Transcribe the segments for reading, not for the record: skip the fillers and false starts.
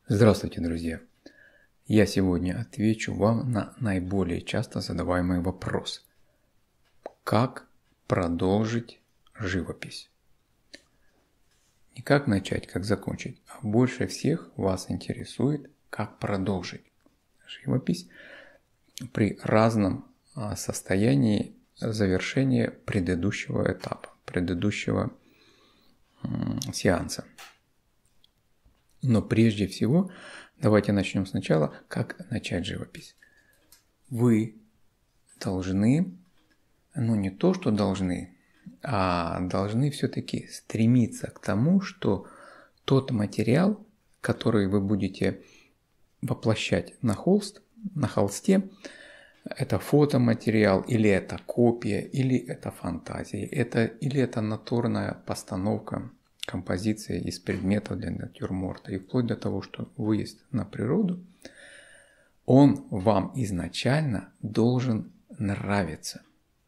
Здравствуйте, друзья! Я сегодня отвечу вам на наиболее часто задаваемый вопрос. Как продолжить живопись? Не как начать, как закончить, а больше всех вас интересует, как продолжить живопись при разном состоянии завершения предыдущего этапа, предыдущего сеанса. Но прежде всего, давайте начнем сначала, как начать живопись. Вы должны, не то, что должны, а должны все-таки стремиться к тому, что тот материал, который вы будете воплощать на холсте, это фотоматериал, или это копия, или это фантазия, или это натурная постановка, композиция из предметов для натюрморта, и вплоть до того, что выезд на природу, он вам изначально должен нравиться.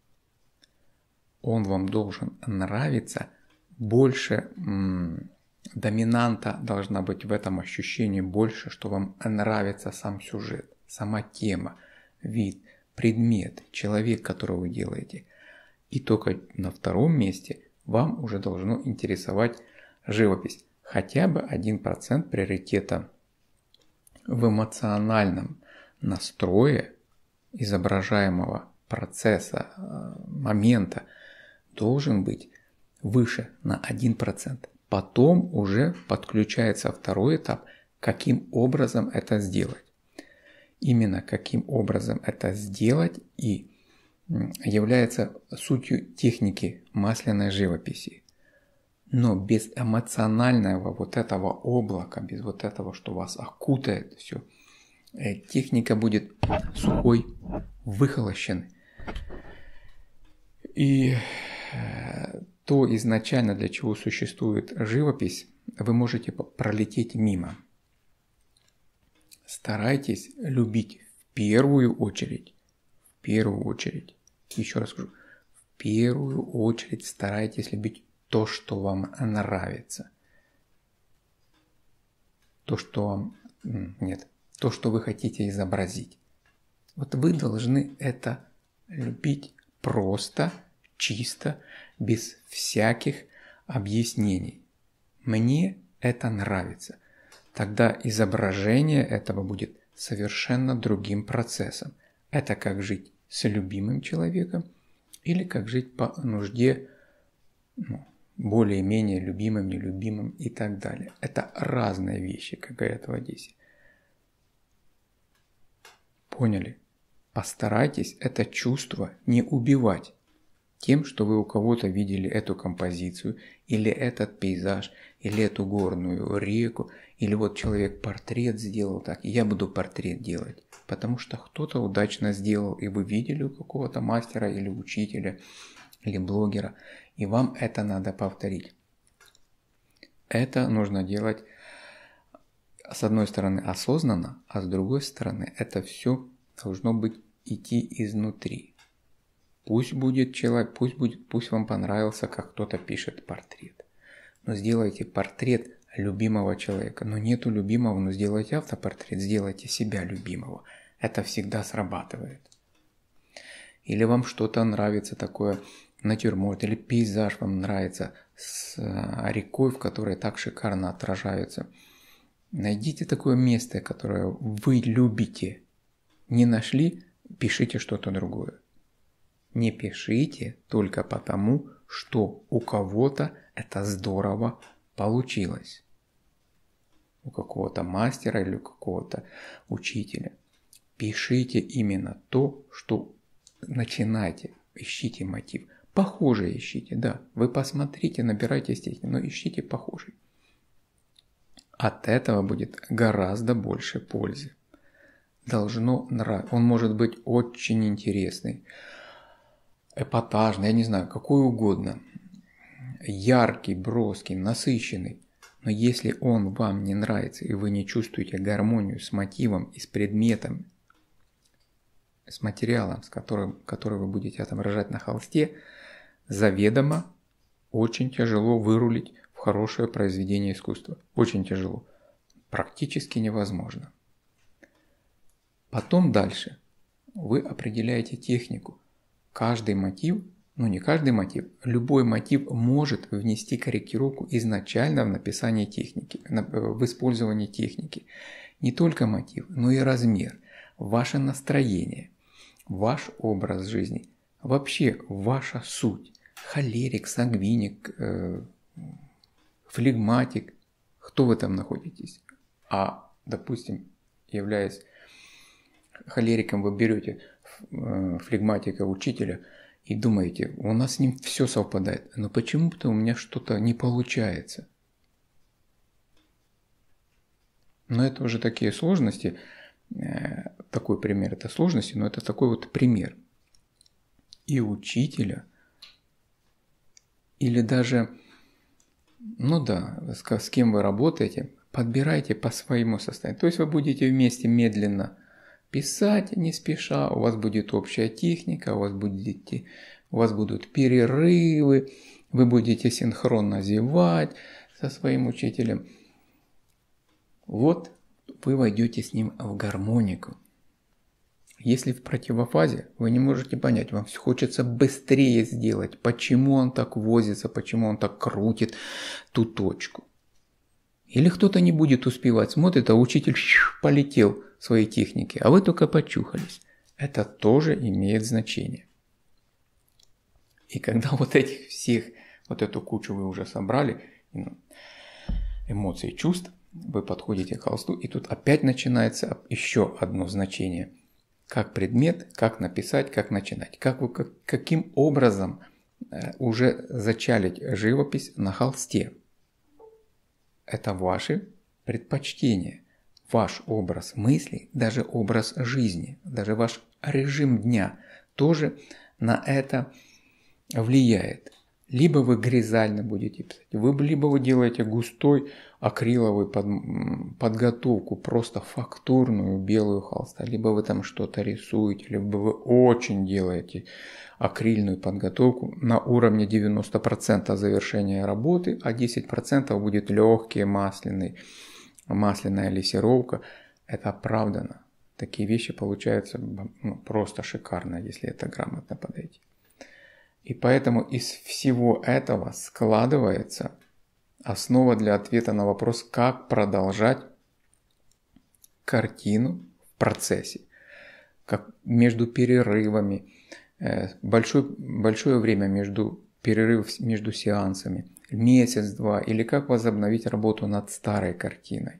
Он вам должен нравиться больше, доминанта должна быть в этом ощущении больше, что вам нравится сам сюжет, сама тема, вид, предмет, человек, которого вы делаете. И только на втором месте вам уже должно интересовать живопись. Хотя бы 1% приоритета в эмоциональном настрое изображаемого процесса, момента должен быть выше на 1%. Потом уже подключается второй этап, каким образом это сделать. Именно каким образом это сделать и является сутью техники масляной живописи. Но без эмоционального вот этого облака, без вот этого, что вас окутает все, техника будет сухой, выхолощенной. И то изначально, для чего существует живопись, вы можете пролететь мимо. Старайтесь любить в первую очередь, еще раз скажу, в первую очередь старайтесь любить то, что вам нравится. То, что вы хотите изобразить. Вот вы должны это любить просто, чисто, без всяких объяснений. Мне это нравится. Тогда изображение этого будет совершенно другим процессом. Это как жить с любимым человеком или как жить по нужде, более-менее любимым, нелюбимым и так далее. Это разные вещи, как говорят в Одессе. Поняли? Постарайтесь это чувство не убивать тем, что вы у кого-то видели эту композицию, или этот пейзаж, или эту горную реку, или вот человек портрет сделал так, и я буду портрет делать. Потому что кто-то удачно сделал, и вы видели у какого-то мастера, или учителя, или блогера, и вам это надо повторить. Это нужно делать, с одной стороны, осознанно, а с другой стороны, это все должно быть идти изнутри. Пусть будет человек, пусть вам понравился, как кто-то пишет портрет. Но сделайте портрет любимого человека. Но нету любимого, но сделайте автопортрет, сделайте себя любимого. Это всегда срабатывает. Или вам что-то нравится такое, натюрморт, или пейзаж вам нравится с рекой, в которой так шикарно отражаются. Найдите такое место, которое вы любите. Не нашли, пишите что-то другое. Не пишите только потому, что у кого-то это здорово получилось. У какого-то мастера или у какого-то учителя. Пишите именно то, что начинайте. Ищите мотив. Похожие ищите, да. Вы посмотрите, набирайте техники, но ищите похожий. От этого будет гораздо больше пользы. Должно нравиться. Он может быть очень интересный, эпатажный, я не знаю, какой угодно. Яркий, броский, насыщенный. Но если он вам не нравится, и вы не чувствуете гармонию с мотивом и с предметом, с материалом, который вы будете отображать на холсте, заведомо очень тяжело вырулить в хорошее произведение искусства. Очень тяжело. практически невозможно. Потом дальше вы определяете технику. Каждый мотив, не каждый мотив, любой мотив может внести корректировку изначально в написании техники, в использовании техники. Не только мотив, но и размер, ваше настроение, ваш образ жизни, вообще ваша суть. Холерик, сангвиник, флегматик, кто вы там находитесь? Допустим, являясь холериком, вы берете флегматика, учителя и думаете, у нас с ним все совпадает, но почему-то у меня что-то не получается. Но это уже такие сложности, такой пример, это сложности, но это такой вот пример. И учителя, или даже, с кем вы работаете, подбирайте по своему состоянию. То есть вы будете вместе медленно писать, не спеша, у вас будет общая техника, у вас будут перерывы, вы будете синхронно зевать со своим учителем. Вот вы войдете с ним в гармонику. Если в противофазе, вы не можете понять, вам хочется быстрее сделать, почему он так возится, почему он так крутит ту точку. Или кто-то не будет успевать, смотрит, а учитель полетел в своей технике, а вы только почухались. Это тоже имеет значение. И когда вот эту кучу вы уже собрали, эмоций, чувств, вы подходите к холсту, и тут опять начинается еще одно значение. Как предмет, как написать, как начинать. Каким образом уже зачалить живопись на холсте. Это ваши предпочтения, ваш образ мыслей, даже образ жизни, даже ваш режим дня тоже на это влияет. Либо вы гризально будете писать, либо вы делаете густой акриловую подготовку, просто фактурную белую холста, либо вы там что-то рисуете, либо вы очень делаете акрильную подготовку на уровне 90% завершения работы, а 10% будет легкий масляная лессировка. Это оправдано. Такие вещи получаются просто шикарно, если это грамотно подойти. И поэтому из всего этого складывается основа для ответа на вопрос, как продолжать картину в процессе. Как между перерывами, большое время перерыв между сеансами, месяц-два, или как возобновить работу над старой картиной.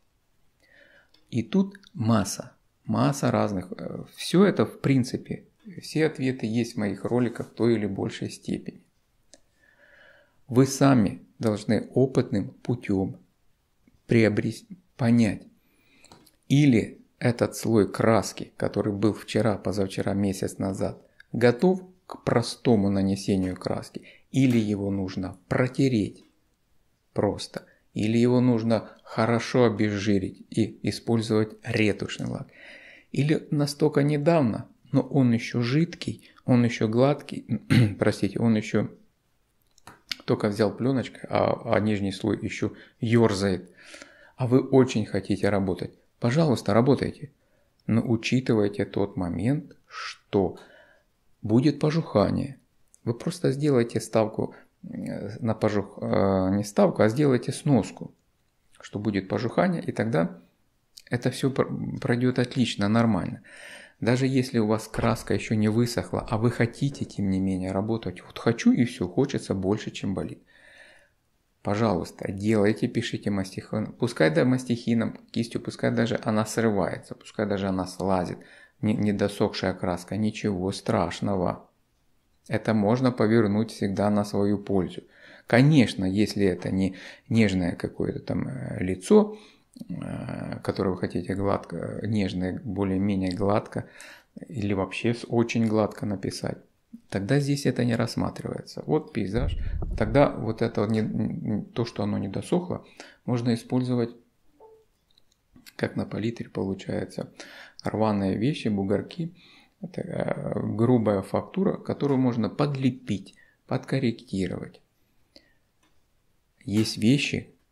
И тут масса разных. Все это в принципе, все ответы есть в моих роликах в той или большей степени. Вы сами должны опытным путем понять, или этот слой краски, который был вчера, позавчера, месяц назад, готов к простому нанесению краски, или его нужно протереть просто, или его нужно хорошо обезжирить и использовать ретушный лак, или настолько недавно, но он еще жидкий, он еще гладкий, он еще только взял пленочкой, а нижний слой еще ерзает. А вы очень хотите работать. Пожалуйста, работайте. Но учитывайте тот момент, что будет пожухание. Вы просто сделайте ставку на не ставку, а сделайте сноску, что будет пожухание, и тогда это все пройдет отлично, нормально. Даже если у вас краска еще не высохла, а вы хотите, тем не менее, работать, вот хочу и все, хочется больше, чем болит. Пожалуйста, делайте, пишите мастихином. Пускай да мастихином, кистью, пускай даже она срывается, пускай даже она слазит, недосохшая краска, ничего страшного. Это можно повернуть всегда на свою пользу. Конечно, если это не нежное какое-то там лицо, которое вы хотите гладко, нежное, более-менее гладко, или вообще очень гладко написать, тогда здесь это не рассматривается. Вот пейзаж, тогда вот это то, что оно не досохло, можно использовать, как на палитре получается, рваные вещи, бугорки. Это грубая фактура, которую можно подлепить, подкорректировать. Есть вещи,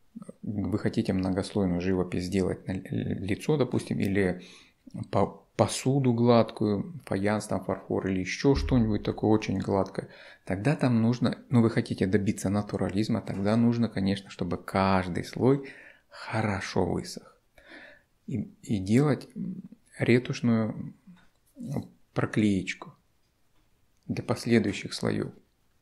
вы хотите многослойную живопись сделать на лицо, допустим, или посуду гладкую, фаянс, там, фарфор или еще что-нибудь такое очень гладкое, тогда там нужно, вы хотите добиться натурализма, тогда нужно, конечно, чтобы каждый слой хорошо высох. И делать ретушную проклеечку для последующих слоев.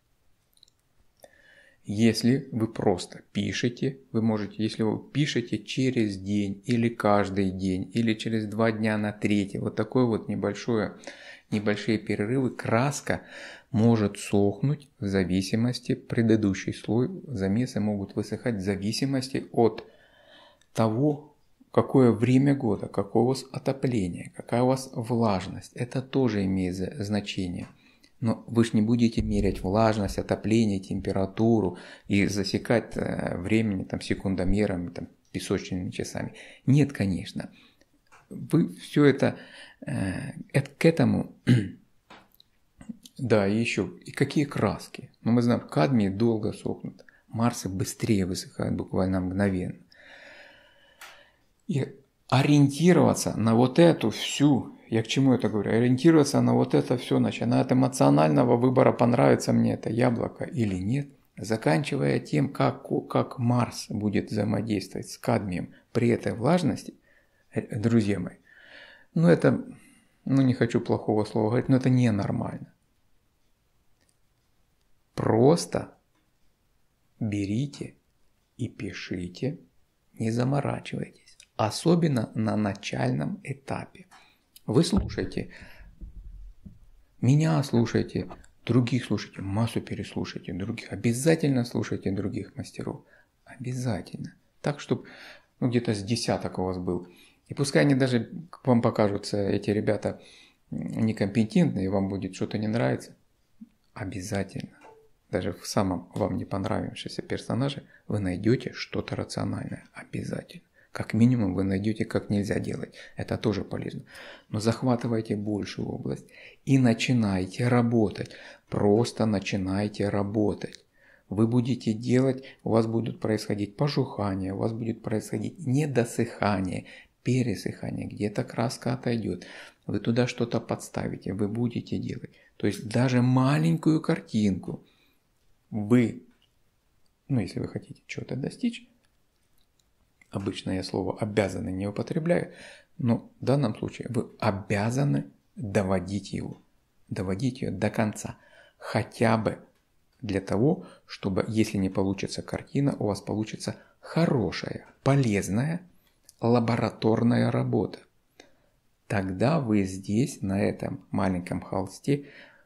Если вы просто пишете, вы можете, если вы пишете через день или каждый день, или через 2 дня на третий, вот такое вот небольшие перерывы, краска может сохнуть в зависимости, предыдущий слой, замесы могут высыхать в зависимости от того, какое время года, какое у вас отопление, какая у вас влажность. Это тоже имеет значение. Но вы же не будете мерять влажность, отопление, температуру и засекать времени там, секундомерами, там, песочными часами. Нет, конечно. Вы все это к этому... Да, и еще, и какие краски. Мы знаем, кадмии долго сохнут, марсы быстрее высыхают, буквально мгновенно. И ориентироваться на вот эту всю... Я к чему это говорю? Ориентироваться на вот это все, начиная от эмоционального выбора, понравится мне это яблоко или нет, заканчивая тем, как Марс будет взаимодействовать с кадмием при этой влажности, друзья мои, это, не хочу плохого слова говорить, но это ненормально. Просто берите и пишите, не заморачивайтесь, особенно на начальном этапе. Вы слушайте, меня слушайте, других слушайте, массу переслушайте других. Обязательно слушайте других мастеров. Обязательно. Так, чтобы где-то с десяток у вас был. И пускай они даже вам покажутся, эти ребята, некомпетентные, и вам будет что-то не нравиться. Обязательно. Даже в самом вам не понравившемся персонаже вы найдете что-то рациональное. Обязательно. Как минимум вы найдете, как нельзя делать. Это тоже полезно. Но захватывайте большую область и начинайте работать. Просто начинайте работать. Вы будете делать, у вас будут происходить пожухания, у вас будет происходить недосыхание, пересыхание. Где-то краска отойдет. Вы туда что-то подставите, вы будете делать. То есть даже маленькую картинку вы, если вы хотите чего-то достичь, обычно я слово «обязаны» не употребляю, но в данном случае вы обязаны доводить ее до конца. Хотя бы для того, чтобы, если не получится картина, у вас получится хорошая, полезная лабораторная работа. Тогда вы здесь, на этом маленьком холсте,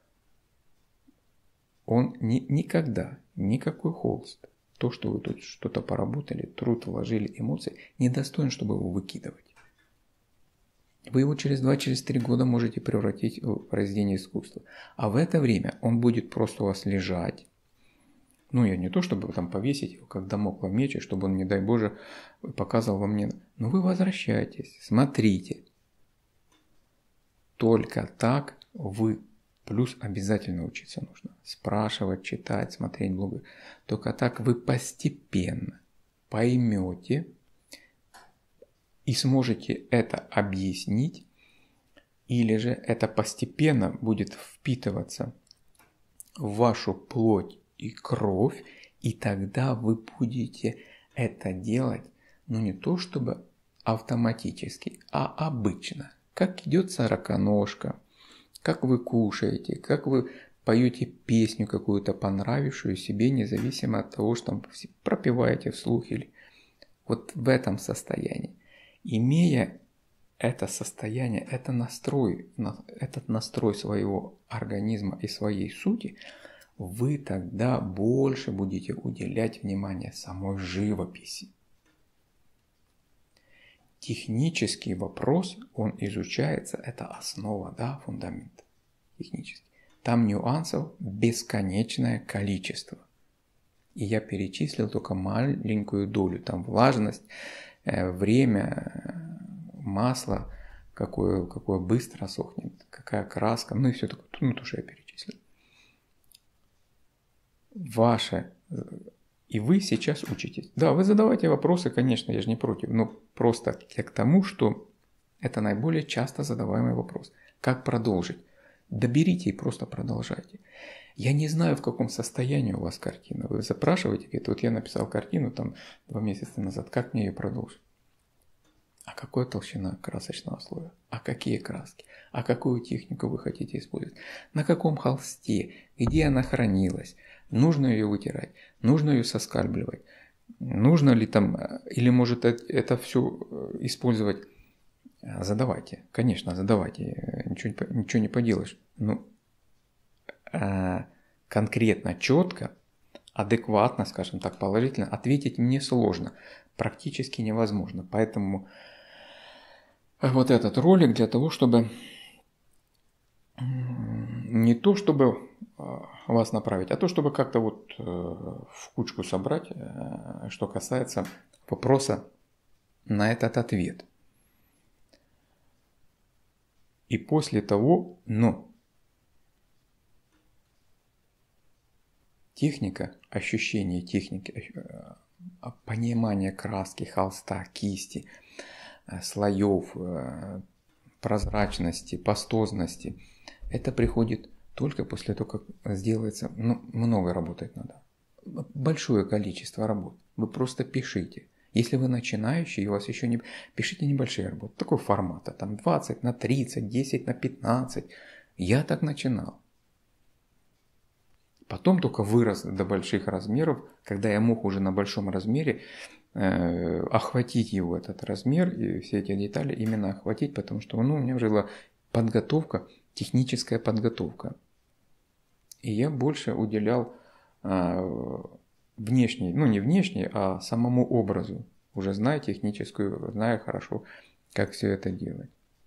он никогда, никакой холст, то, что вы тут что-то поработали, труд вложили, эмоции, не достоин, чтобы его выкидывать. Вы его через 2-3 года можете превратить в произведение искусства. А в это время он будет просто у вас лежать. Я не то, чтобы там повесить его, как дамоклов меч, чтобы он, не дай Боже, показывал вам не... Но вы возвращаетесь, смотрите. Только так вы... Плюс обязательно учиться нужно. Спрашивать, читать, смотреть блоги. Только так вы постепенно поймете и сможете это объяснить, или же это постепенно будет впитываться в вашу плоть и кровь, и тогда вы будете это делать, не то чтобы автоматически, а обычно. Как идет сороконожка, как вы кушаете, как вы поете песню какую-то понравившую себе, независимо от того, что там пропеваете вслух или вот в этом состоянии. Имея это состояние, этот настрой своего организма и своей сути, вы тогда больше будете уделять внимание самой живописи. Технический вопрос, он изучается, это основа, фундамент технический. Там нюансов бесконечное количество. И я перечислил только маленькую долю. Там влажность, время, масло, какое быстро сохнет, какая краска, и все такое, то, что я перечислил. Ваше И вы сейчас учитесь. Да, вы задавайте вопросы, конечно, я же не против, но просто я к тому, что это наиболее часто задаваемый вопрос. Как продолжить? Доберите и просто продолжайте. Я не знаю, в каком состоянии у вас картина. Вы запрашиваете, говорите, вот я написал картину там 2 месяца назад, как мне ее продолжить? А какая толщина красочного слоя? А какие краски? А какую технику вы хотите использовать? На каком холсте? Где она хранилась? Нужно ее вытирать? Нужно ее соскальбливать? Нужно ли там, или может это все использовать? Задавайте, конечно, задавайте, ничего не поделаешь. Ну, конкретно, четко, адекватно, скажем так, положительно ответить мне сложно, практически невозможно. Поэтому вот этот ролик для того, чтобы не то, чтобы вас направить, а то, чтобы как-то вот в кучку собрать, что касается вопроса на этот ответ. И после того, техника, ощущение техники, понимание краски, холста, кисти, слоев, прозрачности, пастозности, это приходит только после того, как сделается, много работать надо. Большое количество работ. Вы просто пишите. Если вы начинающий, и у вас еще не... Пишите небольшие работы, такой формата, там 20 на 30, 10 на 15. Я так начинал. Потом только вырос до больших размеров, когда я мог уже на большом размере охватить его, этот размер, и все эти детали именно охватить, потому что у меня уже была подготовка, техническая подготовка. И я больше уделял внешней, не внешней, а самому образу. Уже зная техническую, зная хорошо, как все это делать.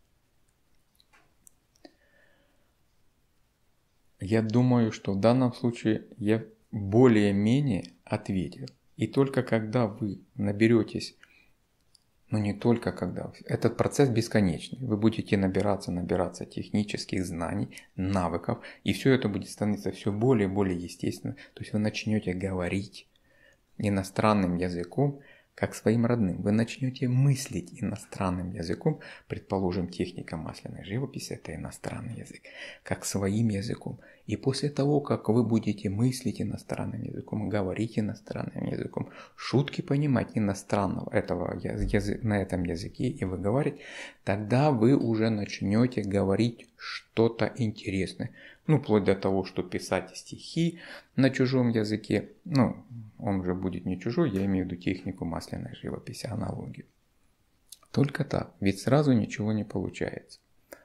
Я думаю, что в данном случае я более-менее ответил. И только когда вы наберетесь, не только когда, этот процесс бесконечный. Вы будете набираться технических знаний, навыков, и все это будет становиться все более и более естественно. То есть вы начнете говорить иностранным языком, как своим родным. Вы начнете мыслить иностранным языком, предположим, техника масляной живописи – это иностранный язык, как своим языком. И после того, как вы будете мыслить иностранным языком, говорить иностранным языком, шутки понимать иностранного на этом языке и выговаривать, тогда вы уже начнете говорить что-то интересное. Вплоть до того, что писать стихи на чужом языке, он уже будет не чужой, я имею в виду технику масляной живописи, аналогию. Только так, ведь сразу ничего не получается.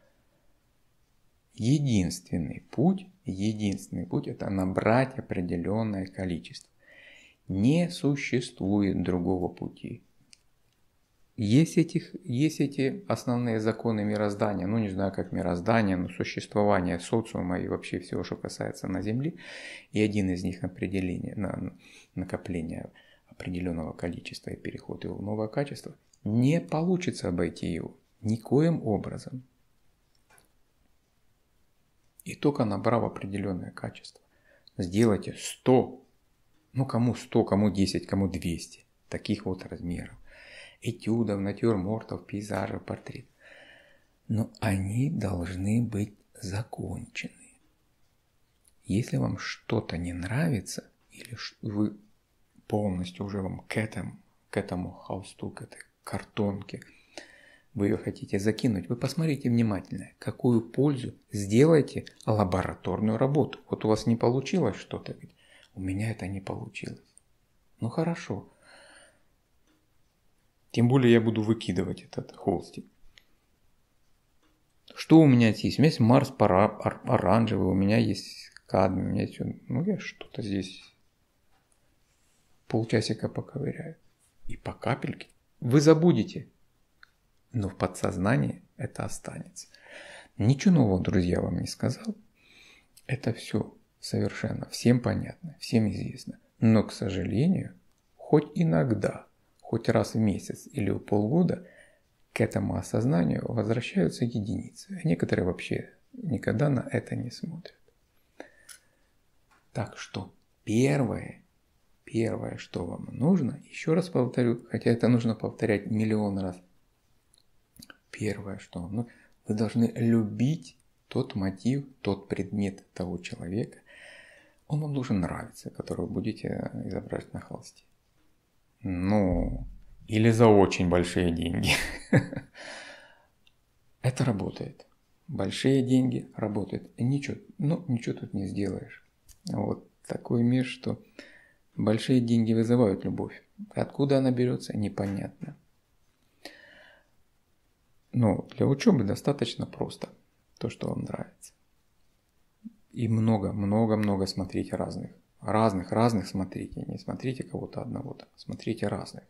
Единственный путь – это набрать определенное количество. Не существует другого пути. Есть эти основные законы мироздания, не знаю как мироздание, но существование социума и вообще всего, что касается на Земле. И один из них накопление определенного количества и переход его в новое качество. Не получится обойти его никоим образом. И только набрав определенное качество, сделайте 100, кому 100, кому 10, кому 200, таких вот размеров. Этюдов, натюрмортов, пейзажей, портретов. Но они должны быть закончены. Если вам что-то не нравится, или вы полностью уже вам к этому холсту, к этой картонке, вы ее хотите закинуть, вы посмотрите внимательно, какую пользу, сделайте лабораторную работу. Вот у вас не получилось что-то, у меня это не получилось. Хорошо. Тем более я буду выкидывать этот холстик. Что у меня есть? У меня есть Марс оранжевый, у меня есть кадмий, у меня есть... я что-то здесь полчасика поковыряю. И по капельке. Вы забудете. Но в подсознании это останется. Ничего нового, друзья, вам не сказал. Это все совершенно всем понятно, всем известно. Но, к сожалению, хоть иногда, хоть раз в месяц или в полгода к этому осознанию возвращаются единицы. А некоторые вообще никогда на это не смотрят. Так что первое, Первое, что вам нужно, еще раз повторю, хотя это нужно повторять миллион раз. Первое, что вам нужно, вы должны любить тот мотив, тот предмет того человека. Он вам должен нравиться, который вы будете изображать на холсте. Ну, или за очень большие деньги. Это работает. Большие деньги работают. Ничего тут не сделаешь. Вот такой мир, что большие деньги вызывают любовь. Откуда она берется, непонятно. Но для учебы достаточно просто. То, что вам нравится. И много смотрите разных. Разных смотрите. Не смотрите кого-то одного. Смотрите разных.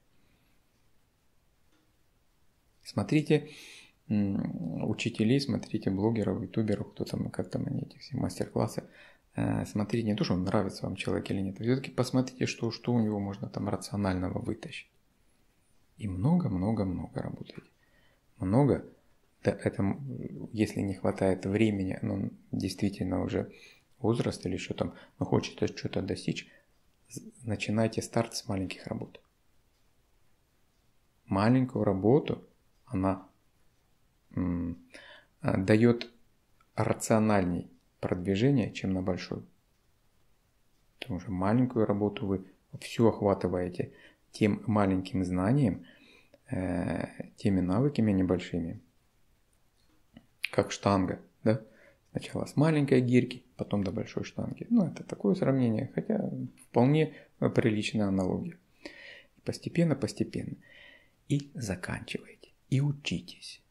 Смотрите учителей, смотрите блогеров, ютуберов, кто там, как там они, эти все мастер-классы. Смотрите не то, что нравится вам человек или нет. Все-таки посмотрите, что у него можно там рационального вытащить. И много работаете. Много. Да, это, если не хватает времени, но действительно уже возраст или что там, но хочется что-то достичь, начинайте старт с маленьких работ. Маленькую работу, она дает рациональней продвижение, чем на большую. Потому что маленькую работу вы всю охватываете тем маленьким знанием, теми навыками небольшими, как штанга, да? Сначала с маленькой гирьки, потом до большой штанги. Ну, это такое сравнение, хотя вполне приличная аналогия. Постепенно. И заканчивайте, и учитесь.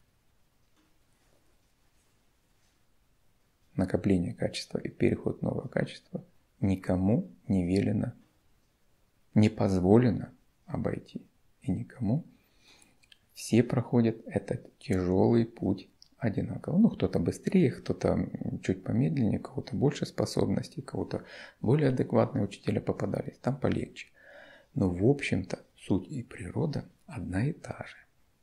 Накопление качества и переход в новое качество никому не велено, не позволено обойти. И никому. Все проходят этот тяжелый путь одинаково. Ну, кто-то быстрее, кто-то чуть помедленнее, у кого-то больше способностей, у кого-то более адекватные учителя попадались, там полегче. Но в общем-то суть и природа одна и та же.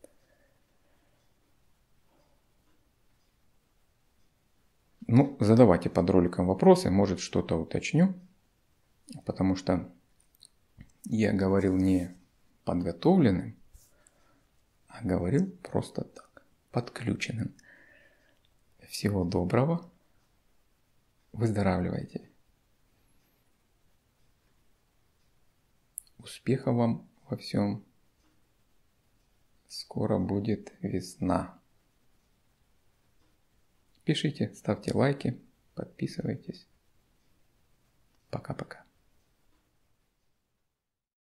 Ну, задавайте под роликом вопросы, может что-то уточню, потому что я говорил не подготовленным, а говорил просто так, подключенным. Всего доброго, выздоравливайте. Успехов вам во всем. Скоро будет весна. Пишите, ставьте лайки, подписывайтесь. Пока-пока.